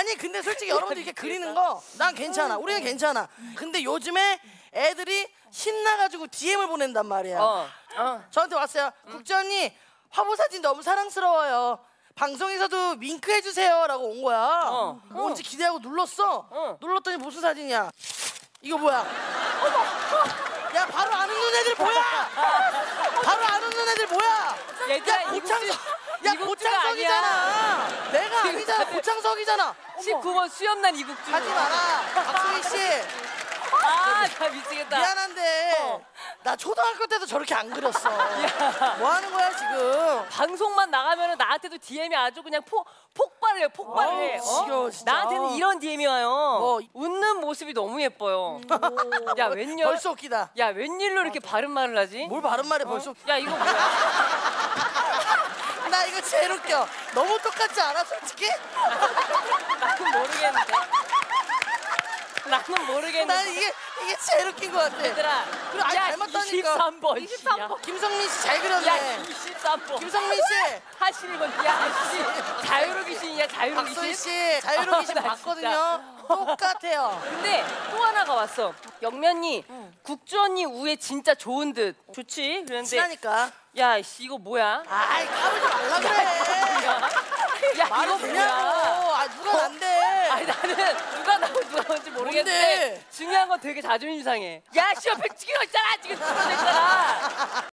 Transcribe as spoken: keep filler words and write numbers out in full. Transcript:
아니 근데 솔직히 여러분들 이렇게 그리는 거 난 괜찮아. 우리는 괜찮아. 근데 요즘에 애들이 신나가지고 디엠을 보낸단 말이야. 어. 어. 저한테 왔어요. 응. 국주 언니 화보 사진 너무 사랑스러워요. 방송에서도 윙크 해주세요 라고 온 거야. 어. 뭔지 기대하고 눌렀어. 어. 눌렀더니 무슨 사진이야. 이거 뭐야. 어머. 야 바로 안 웃는 애들 뭐야. 바로 안 웃는 애들 뭐야. 얘들아, 야 고창석. 야 고창석이잖아. 내가 아니잖아. 고창석이잖아. 십구 번 수염난 이국주. 하지 마라. 박소희 씨. 아, 나 미치겠다. 미안한데 어. 나 초등학교 때도 저렇게 안 그렸어. 뭐 하는 거야 지금. 방송만 나가면 나한테도 디엠이 아주 그냥 포, 폭발을 해요. 폭발을 해. 어? 지겨워, 진짜. 나한테는 이런 디엠이 와요. 뭐. 웃는 모습이 너무 예뻐요. 야 웬일. 벌써 웃기다. 야 웬일로 이렇게 바른 말을 하지? 뭘 바른 말해. 어? 벌써. 야 이거 뭐야. 나 이거 제일 웃겨. 너무 똑같지 않아 솔직히? 나는 모르겠는데. 나는 모르겠는데. 난 이게 이게 제일 웃긴 것 같아. 얘들아. 그래, 아니, 야, 닮았다니까. 이십삼 번. 이십삼 번. 김성민 씨 잘 그렸네. 야 이십삼 번. 김성민 씨. 하시는 건 야 씨. 자유로 귀신이야 자유로 귀신. 박소희 씨 자유로 귀신 아, 봤거든요. 똑같아요. 근데 또 하나가 왔어. 영면이 응. 국주 언니 우애 진짜 좋은 듯. 좋지. 그런데 친하니까. 야 씨 이거 뭐야? 아이 까불지 말라 그래. 야 말이 이거 되냐고. 뭐야? 아 누가 난데. 아니 나는 누가 나고 누가 뭔지 모르겠는데 뭔데? 중요한 건 되게 자존심 상해. 야 씨 옆에 찍어 있잖아 지금 찍어 있잖아.